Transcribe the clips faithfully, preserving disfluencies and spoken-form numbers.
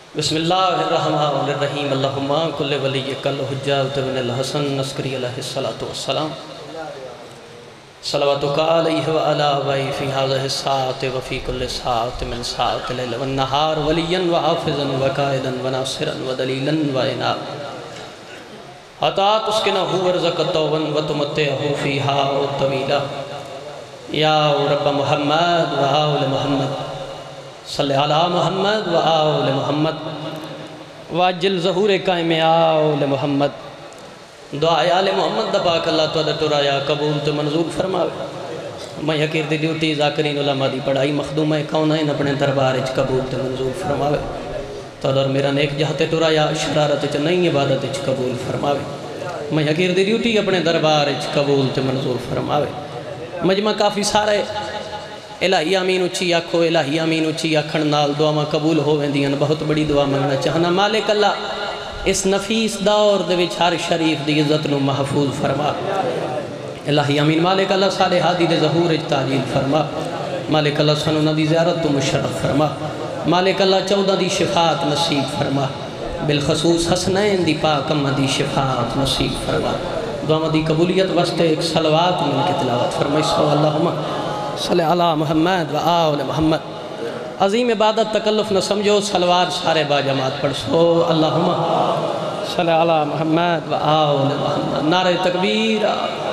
بسم اللہ الرحمن الرحیم اللہم کل ولیک الحجۃ بن الحسن عسکری علیہ الصلوۃ والسلام صلواتک علیہ وعلی آبائہ فی ھذہ الساعۃ وفی کل ساعۃ من ساعات اللیل والنہار ولیا وحافظا وقائدا وناصرا ودلیلا وعناء حتی تسکنہ ورزقہ وتمتعہ فیہا طویلا یا رب محمد و آل محمد صلی علی محمد و آل محمد واجل ظہور قائم آل محمد دعا آل محمد دا پاک اللہ تعالیٰ ترایا قبول تو منظور فرماوے میں حقیر دی ڈیوٹی ذاکرین علماء دی پڑھائی مخدوم ہے کونین اپنے دربار اچ قبول تو منظور فرماوے تعالیٰ اور میرا نیک جہت ترایا شرارت اچ نئی عبادت اچ قبول فرماوے میں حقیر دی ڈیوٹی اپنے دربار اچ قبول تو منظور فرماوے مجمع کافی سارے الہی آمین اچھی آکھو الہی آمین اچھی آکھن نال دعا میں قبول ہو ویندیاں بہت بڑی دعا منگنا چاہنا مالک اللہ اس نفیس دور دے وچ ہر شریف دی عزت نو محفوظ فرما الہی آمین مالک اللہ صالح ہادی دے ظہور اچ تعجیل فرما مالک اللہ سنو نا دی زیارت تو مشرف فرما مالک اللہ چودہ دی شفاعت نصیب فرما بالخصوص حسنین دی پاک امہ دی شفاعت نصیب فرما دعا دی قبولیت واسطے ایک صلوات مل کے تلاوت فرمائی سو اللہم صلی علی محمد و آل محمد عظیم عبادت تکلف نہ سمجھو صلوات سارے با جماعت پڑھ سو اللہم صلی علی محمد و آل محمد نعرہ تکبیر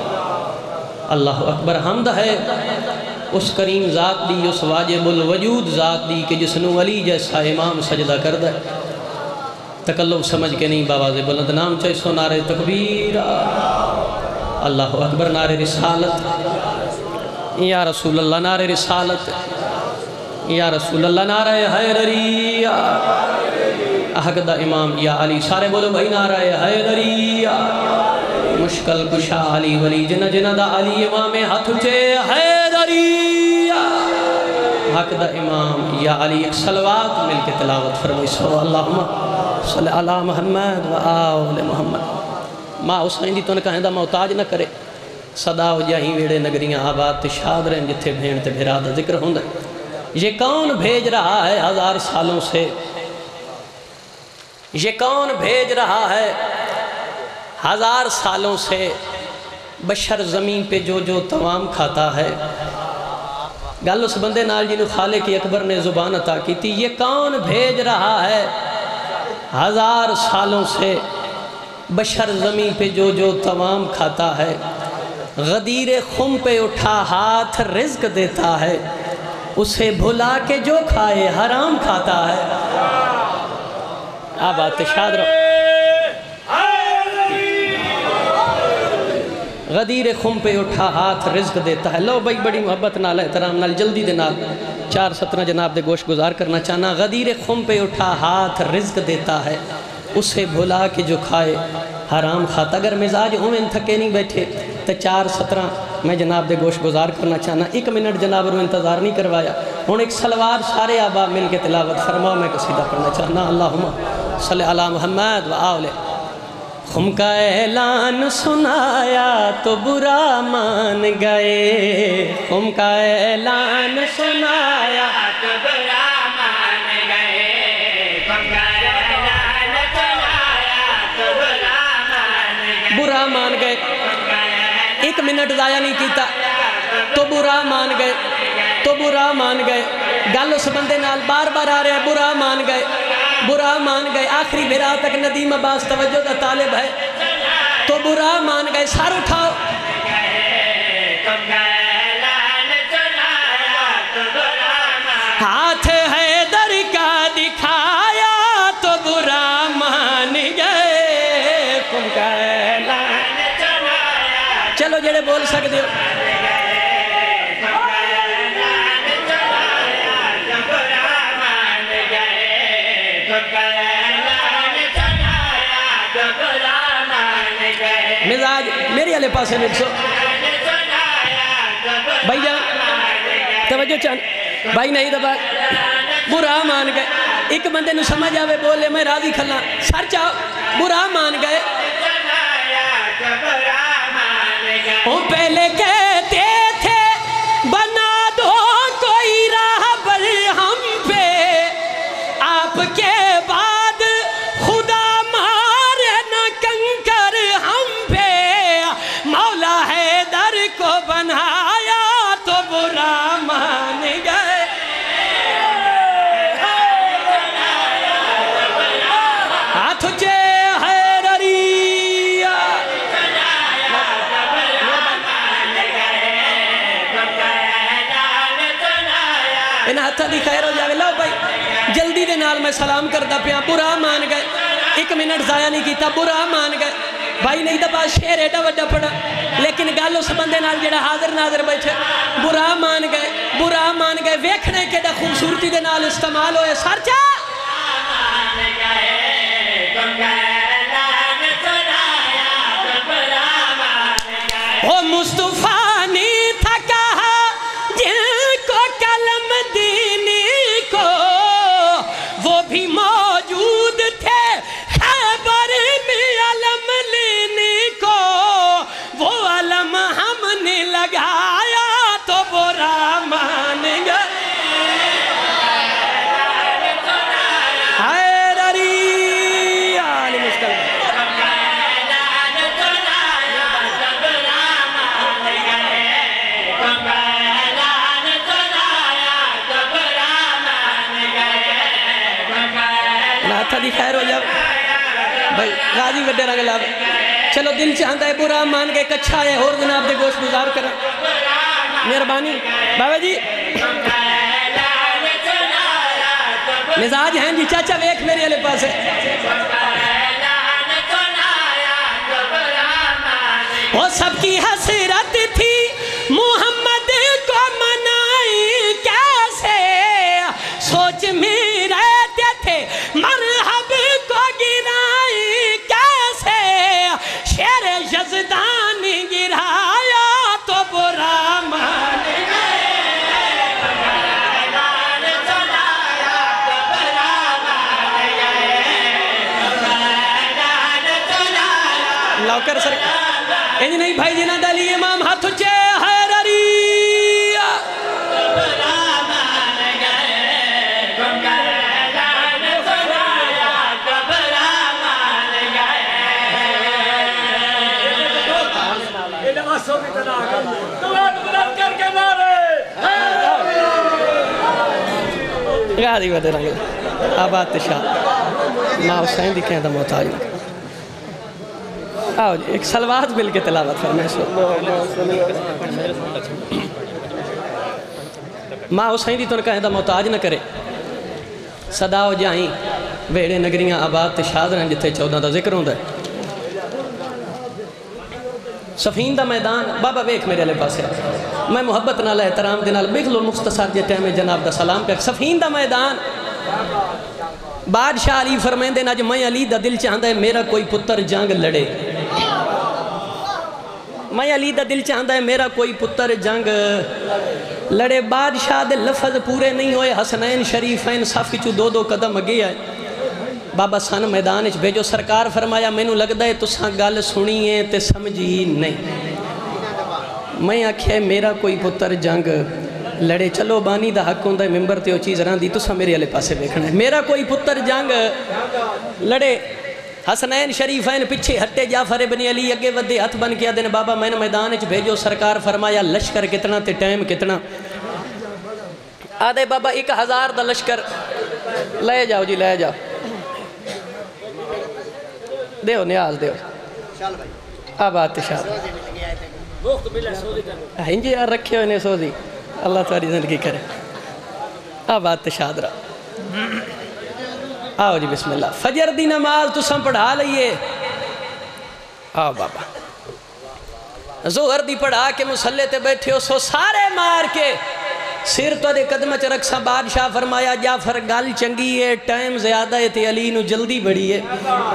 اللہ اکبر حمد ہے اس کریم ذات دی اس واجب الوجود ذات دی کہ جس نو علی جیسا امام سجدہ کرد ہے تکلف سمجھ کے نہیں باواز بلند نام چاہے سو نعرہ تکبیر اللہ اکبر نعرہ رسالت یا رسول اللہ نعرہ رسالت یا رسول اللہ نعرہ حیدری حق دا امام یا علی سارے بولو بھائی نعرہ حیدری مشکل کشا علی ولی جنہ جنہ دا علی امام ہاتھ اچھے حیدری حق دا امام یا علی ایک صلوات مل کے تلاوت فرمائی سو اللہم صلی علی محمد و آل محمد ماں حسین دی تو نے کہیں دا محتاج نہ کرے صدا ہو جاہی ویڑے نگریاں آباد تشاد رہیں جتھے بھین تے بھیرا دا ذکر ہوندہ یہ کون بھیج رہا ہے ہزار سالوں سے یہ کون بھیج رہا ہے ہزار سالوں سے بشر زمین پہ جو جو تمام کھاتا ہے گل اس بندے نال جنہوں خالق اکبر نے زبان عطا کی تھی یہ کون بھیج رہا ہے ہزار سالوں سے بشر زمین پہ جو جو تمام کھاتا ہے غدیر خم پہ اٹھا ہاتھ رزق دیتا ہے اسے بھلا کے جو کھائے حرام کھاتا ہے آپ آتے شاد رہو غدیر خم پہ اٹھا ہاتھ رزق دیتا ہے لو بھائی بڑی محبت نال احترام نال جلدی دے نال چار سترہ جناب دے گوشت گزار کرنا چاہنا غدیر خم پہ اٹھا ہاتھ رزق دیتا ہے اسے بھلا کے جو کھائے حرام کھاتا اگر مزاج ہوئے تھکے نہیں بیٹھے تو چار سترہ میں جناب دے گوشت گزار کرنا چاہنا ایک منٹ جناب رو انتظار نہیں کروایا ہون ایک سلوار سارے آبا مل کے تلاوت فرما میں قصیدہ پڑھنا چاہنا اللہم صلی علی محمد و آل خم کا اعلان سنایا تو برا مان گئے خم کا اعلان سنایا تو برا مان گئے خم کا اعلان سنایا تو برا مان گئے برا مان گئے ایک منٹ ضائع نہیں کیتا تو برا مان گئے تو برا مان گئے گل اس بندے نال بار بار آ رہے ہیں برا مان گئے برا مان گئے آخری بھیرا تک ندیم عباس توجہ دا طالب ہے تو برا مان گئے سار اٹھاؤ ہاتھ حیدر کا دکھایا تو برا مان گئے تم کا اعلان چلو جڑے بول سکتے ہو مزاج میری علیہ پاسے مل سو بھائی جان توجہ چاہن بھائی نہیں دبا برا مان گئے ایک بندے نو سمجھ آوے بولے میں راضی کھلنا سر چاہو برا مان گئے وہ پہلے کہتے تھے بنا دو کوئی راہ بل ہم پہ آپ کے بعد میں سلام کردہ پیا برا مان گئے ایک منٹ ضائع نہیں کیتا برا مان گئے بھائی نہیں دا بات شیر ایڈا وڈا پڑا لیکن گالو سبندے نال جڑا حاضر ناظر بیٹھے برا مان گئے برا مان گئے ویکھنے کے دا خوبصورتی دے نال استعمال ہوئے سارچا وہ مصطفیٰ نہیں تھا کہا جن کو کلم دینی کو وہ بھی موجود تھے خیبر میں علم لینے کو وہ علم ہم نے لگایا تو برا مان گئے حیدری عالی مشکل تھا دی خیر ہو جاؤ بھائی غازی وڈے رنگ لاب چلو دل چاہتا ہے برا مان کے کچھا ہے اور جناب دے گوشت گزار کریں مہربانی بابا جی مزاج ہیں جی چاچا ویک میرے علیہ پاس ہے وہ سب کی حسرت تھی محمد کو منائی کیسے سوچ میں رہتے تھے مرحب کو گرائی کیسے شیر یزدان گرایا تو برا مان لوکر سر انج نہیں بھائی جنہ دلی امام ہاتھ اچھے حیدری غازی وڈے رنگ آباد شاہ ماں حسین دی کہیں دا محتاج آؤ جی ایک سلوات مل کے تلاوت فرمائے سو ماں حسین دی تو کہیں دا محتاج نہ کرے صدا ہو جائیں ویڑے نگریاں آباد تے شادرن جتے چودہ دا ذکر ہوندہ ہے سفین دا میدان بابا ویک میرے علیہ پاس ہے میں محبت نال احترام دے نال بغل المختصر جے ٹائم جناب دا سلام کر سفین دا میدان بادشاہ علی فرمائندے نا جو میں علی دا دل چاہندہ ہے میرا کوئی پتر جنگ لڑے میں علی دا دل چاہندہ ہے میرا کوئی پتر جنگ لڑے بادشاہ دے لفظ پورے نہیں ہوئے حسنین شریفین صف چو دو دو قدم اگے آئے بابا سان میدان اچھ بھیجو سرکار فرمایا میں نو لگتا ہے تساں گل سنیے تے سمجھی نہیں میں آکھے میرا کوئی پتر جنگ لڑے چلو بانی دا حق ہوندہ ہے ممبر تے وہ چیز رہاں دی تساں میرے علیہ پاسے بیکھنا ہے میرا کوئی پتر جنگ لڑے حسنین شریفین پچھے ہٹے جعفر ابن علی اگے ودے ہتھ بن کیا دن بابا میں نے میدان اچھ بھیجو سرکار فرمایا لشکر کتنا تے ٹائم کتنا آدھے بابا ایک ہزار دا لشکر لے جاؤ جی لے جاؤ دیو نیاز دیو آباد تشاد ہنجی یار رکھے ہوئے نے سوزی اللہ تاری زندگی کرے آباد تشاد رہا آؤ جی بسم اللہ فجر دی نماز تو سم پڑھا لئیے آؤ بابا زہر دی پڑھا کے مسلح تے بیٹھے ہو سو سارے مار کے سر تو دے قدمہ چرک سا بادشاہ فرمایا جعفر گل چنگی ہے ٹائم زیادہ ہے تے علی نو جلدی بڑی ہے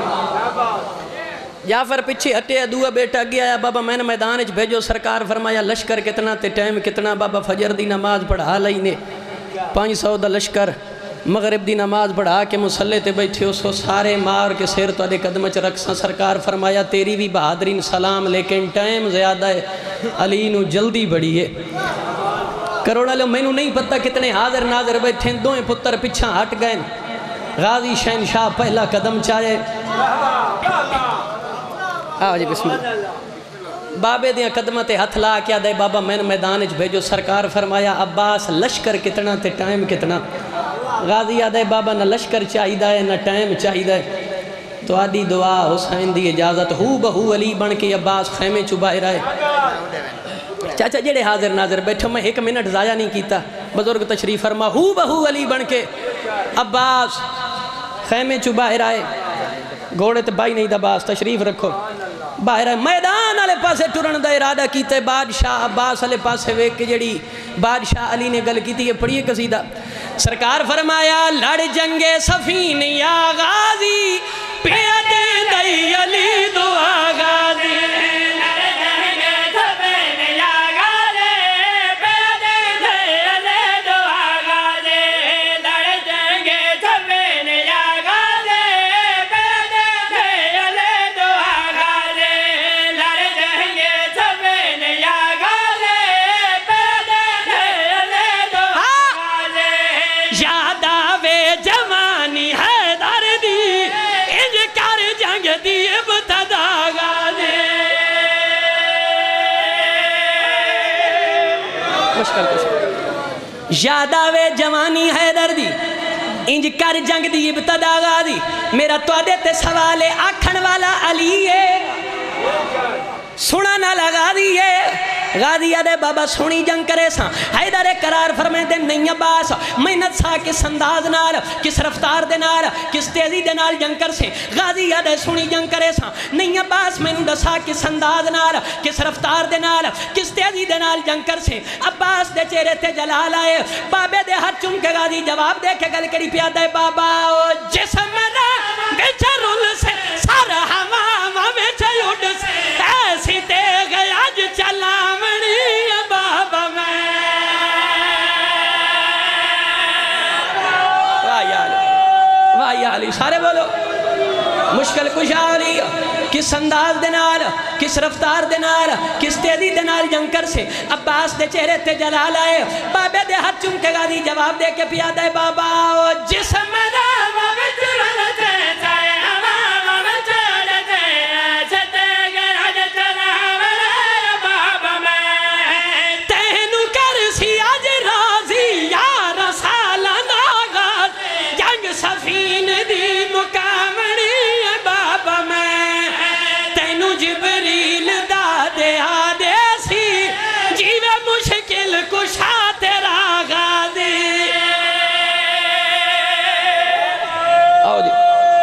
جعفر پچھے ہٹے ادوہ بیٹا گیا ہے بابا میں نے میدان اچھ بھیجو سرکار فرمایا لشکر کتنا تے ٹائم کتنا بابا فجر دی نماز پڑھا لئینے پانچ سو دا لشکر مغرب دی نماز پڑھا کے مسلح تے بیٹھے ہو سو سارے مار کے سیر تو دے قدمہ چ رکھ سا سرکار فرمایا تیری بھی بہادرین سلام لیکن ٹائم زیادہ ہے علی نو جلدی بڑی ہے کروڑا لو میں نو نہیں پتہ کتنے حاضر ناظر بیٹھیں دوئیں پتر پچھاں ہٹ گئے غازی شہنشاہ پہلا قدم چاہے آؤ جی بسم اللہ بابے دیاں قدمہ تے ہتھ لا کیا دے بابا میں نے میدان اچھ بھیجو سرکار فرمایا عباس لشکر کتنا تے ٹائم کتنا غازی آدھے بابا نہ لشکر چاہی دائے نہ ٹائم چاہی دائے تو آدھی دعا حسین دی اجازت ہو بہو علی بن کے عباس خیمے چبائے رہے چاچا جڑے حاضر ناظر بیٹھو میں ایک منٹ ضائع نہیں کیتا بزرگ تشریف فرما ہو بہو علی بن کے عباس خیمے چو باہر آئے گھوڑے تے بائی نہیں دا باس تشریف رکھو باہر آئے میدان آلے پاسے ٹرن دا ارادہ کیتے بادشاہ عباس آلے پاسے ویک کے جڑی بادشاہ علی نے گل کیتی ہے پڑھئے قصیدہ سرکار فرمایا لڑ جنگے سفین یا غازی پیادے دئی علی دعا غازی یاد آوے جوانی حیدر دی انج کر جنگ دی ابتدا غازی میرا توڑے تے سوالے آکھن والا علی ہے سنا نہ لگا دیئے غازی آدھے بابا سنی جنگ کرے ساں حیدر قرار فرمائے دے نہیں عباس محنت سا کس انداز نال کس رفتار دے نال کس تیزی دے نال جنگ کر سے غازی آدھے سنی جنگ کرے ساں نہیں عباس میں نے دسا کس انداز نال کس رفتار دے نال کس تیزی دے نال جنگ کر سے عباس دے چہرے تے جلال آئے بابے دے ہاتھ چم کے غازی جواب دے کے گل کری پیادہ ہے بابا جسم نا بیچے رول سے سارا ہماما بیچے اڑ سے ایسی تے گیا آج چلا منی بابا میں واہ یا علی واہ یا علی سارے بولو مشکل کشا علی کس انداز دنال کس رفتار دنال کس تیزی دنال جنگ کر سے عباس دے چہرے تے جلال آئے بابے دے ہاتھ چم کے غازی جواب دے کے پیادہ ہے بابا جسم راما بچ رلتے چاہے ہماما بچ رلتے ایسے تے گرہ چلا منی بابا میں تینو کر سی آج رازی یا رسال ناغاز جنگ سفین دی مقامنی بابا میں تینو جبریل دادے آدے سی جیوے مشکل کشا تیرا غازی آؤ جی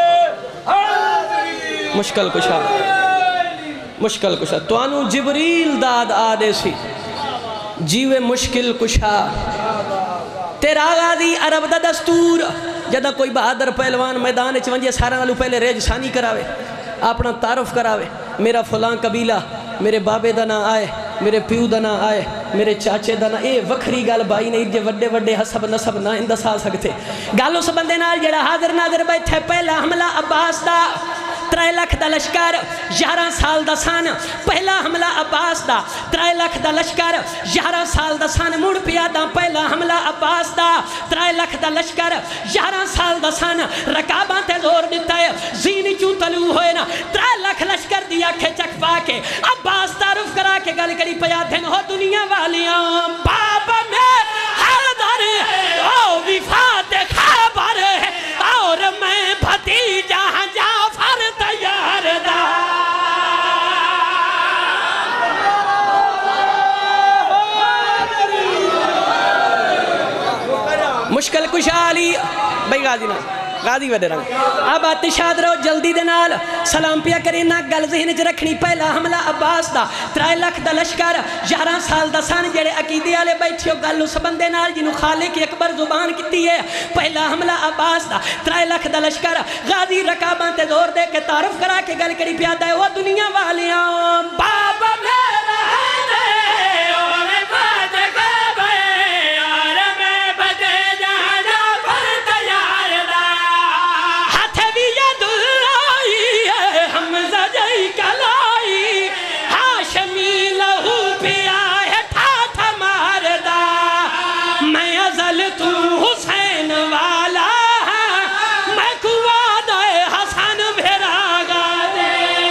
مشکل کشا مشکل کشا توانو جبریل داد آدے سی جیوے مشکل کشا تیرا غازی عرب دا دستور جدہ کوئی بہادر پہلوان میدان چونجے سارا نالو پہلے ریج ثانی کراوے اپنا تعارف کراوے میرا فلان قبیلہ میرے بابے دا نہ آئے میرے پیو دا نہ آئے میرے چاچے دا نہ اے وکھری گال بائی نہیں جے وڈے وڈے حسب نسب نہ اندسا سکتے گالو سب بندے نال جڑا حاضر ناظر بیٹھے پہلا حملہ عباس دا ترائے لکھ دا لشکر یارہ سال دا سان پہلا حملہ عباس دا ترائے لکھ دا لشکر یارہ سال دا سان مڑ پیا دا پہلا حملہ عباس دا ترائے لکھ دا لشکر یارہ سال دا سان رکاباں تے زور دیتا ہے زینی چون تلو ہوئے نا ترائے لکھ لشکر دیا کھے چک پا کے عباس تعارف کرا کے گل کری پیا دھن ہو دنیا والیاں بابا میں حیدر او وفات خبر ہے اور میں بھتیجا جعفر تیار دا مشکل کشالی بھائی غازی نا غازی ودے رنگ اب آتشاد رہو جلدی دنال سلام پیا کرینا گل ذہن چ رکھنی پہلا حملہ عباس دا ترائے لکھ دا لشکر یارہ سال دا سان جڑے عقیدے والے بیٹھے ہو گل اس بندے نال جنوں خالق اکبر زبان کیتی ہے پہلا حملہ عباس دا ترائے لکھ دا لشکر غازی رکاباں تے زور دے کے تعارف کرا کے گل کری پیادا ہے وہ دنیا والیاں بابا میرا ہے او میں بات کبے اور میں بتے جہاں جا پر تیار دا ہاتھ بھی ید لائی ہے حمزہ جائی کلائی ہاشمی لہو پیا ہے ٹھاٹھ مار دا میں ازل تو حسین والا میں کواد حسن بھیرا گا دے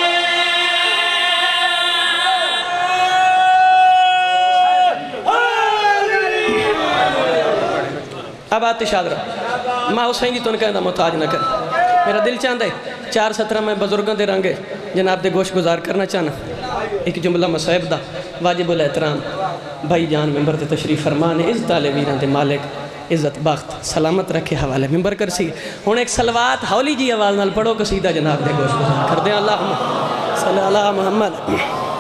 اب آتے شاد رہا ماں حسین جی تو نے کہنا محتاج نہ کر میرا دل چاہتا ہے چار سترہ میں بزرگوں دے رنگے جناب دے گوش گزار کرنا چاہنا ایک جملہ مصائب دا واجب الاحترام بھائی جان ممبر تے تشریف فرمانے اس طالبیران دے مالک عزت بخت سلامت رکھے حوالے ممبر کرسی ہوں ایک سلوات ہولی جی آواز نال پڑھو قصیدہ جناب دے گوشت کر دیں اللہم صلی اللہ محمد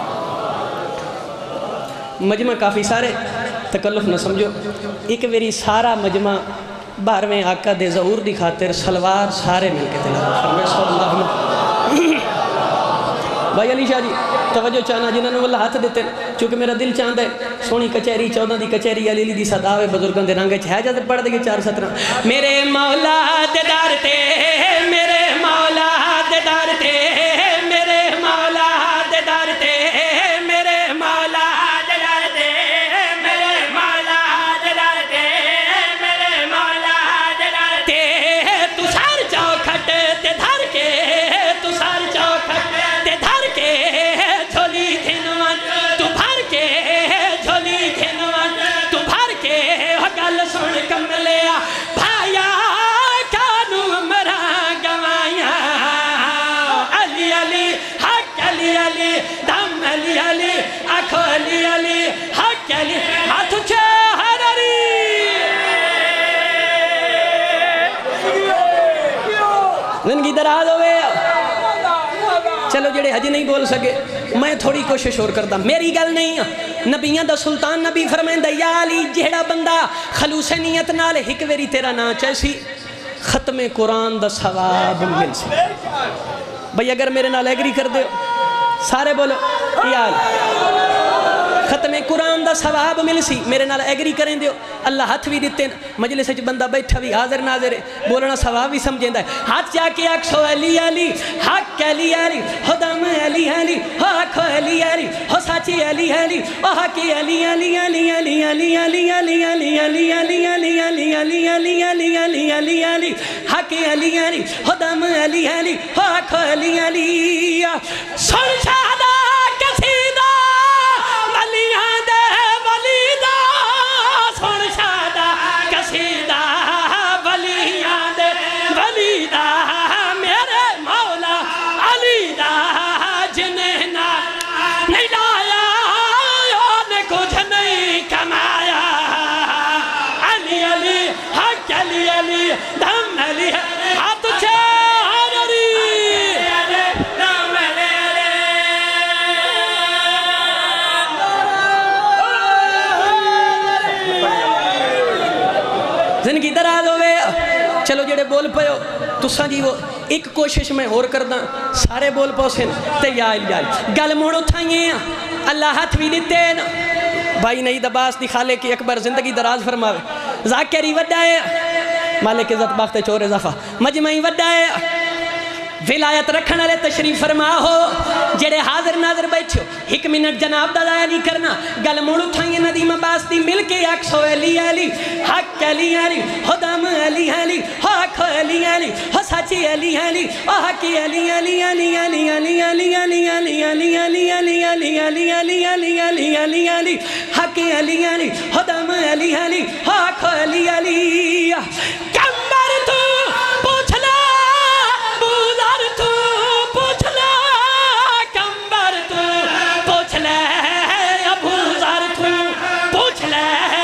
مجمع کافی سارے تکلف نہ سمجھو ایک ویری سارا مجمع بارویں آقا دے ظہور دی خاطر سلوات سارے مل کے تلاوت فرمائے صلی اللہ محمد بھائی علی شاہ جی توجہ چاہنا جنہوں نے اللہ ہاتھ دیتے چونکہ میرا دل چاہتا ہے سونی کچھری چودہ دی کچھری علی دی صداوے بزرگان دے رنگے چھے جاتے پڑھ دے گے چار سترہ میرے مولا دیدار تے میرے مولا دیدار تے میرے مولا دیدار تے میرے مولا دیدار تے میرے مولا دیدار تے میرے مولا دیدار تے تو سار چوکھٹ تے دھر کے تو سار چوکھٹ تے دھر کے جھولی کھنوان تو بھر کے جھولی کھنوان تو بھر کے گل سن کملیا بھایا کانو مرا گوایا علی علی حق علی علی دم علی علی آنکھو علی علی حق علی ہاتھ اچھے حراری زندگی دراز ہوئے چلو جڑے حج نہیں بول سکے میں تھوڑی کوشش اور کرتا میری گل نہیں نبیان دا سلطان نبی فرمائندہ یا علی جہڑا بندہ خلوص نیت نال ہک ویری تیرا نا چیسی ختم قرآن دا ثواب مل سی بھئی اگر میرے نال ایگری کر دے سارے بولو یا علی ختم قرآن دا ثواب مل سی میرے نال ایگری کریں دیو اللہ ہاتھ بھی دیتے ہیں مجلس وچ بندہ بیٹھا بھی حاضر ناظر ہے بولنا ثواب بھی سمجھیں ہے ہاتھ جا کے اکسو علی علی حق علی علی خدام علی علی حق علی علی ہو ساچی علی علی او حقی علی علی علی علی علی علی علی علی علی علی علی علی علی علی علی علی علی علی حق علی علی خدام علی علی حق علی علی سن شہدہ کسیدہ ولیاں دے ولیدہ سن شہدہ کسیدہ ولیاں دے ولیدہ میرے مولا علی دا جنہیں نہ نہیں لایا نے کچھ نہیں کمایا علی علی حق علی علی دم علی ہاتھ چھے حرری دم علی زندگی دراز ہوئے چلو جڑے بول پہو تو سا جی وہ ایک کوشش میں اور کردہ سارے بول پہو سن تے یا علی علی گل موڑو تھائیں اللہ ہاتھ بھی دیتے نا بھائی نہیں دباس دکھالے کہ اکبر زندگی دراز فرماوے ذاکری وڈا ہے مالک عزت باخت چور اضافہ مجمعی وڈا ہے ولایت رکھنا لے تشریف فرما ہو جڑے حاضر ناظر بیٹھو ایک منٹ جناب دا ضائع نہیں کرنا گل موڑو تھائیں ندیم عباس دی مل کے اکسو علی علی حق علی علی خدام علی علی حق علی علی ہو ساچی علی علی او حقی علی علی علی علی علی علی علی علی علی علی علی علی علی علی علی علی علی علی حقی علی علی خدام علی علی حق علی علی کمبر تو پوچھ لے بودر تو پوچھ لے کمبر تو پوچھ لے ابو ذر تو پوچھ لے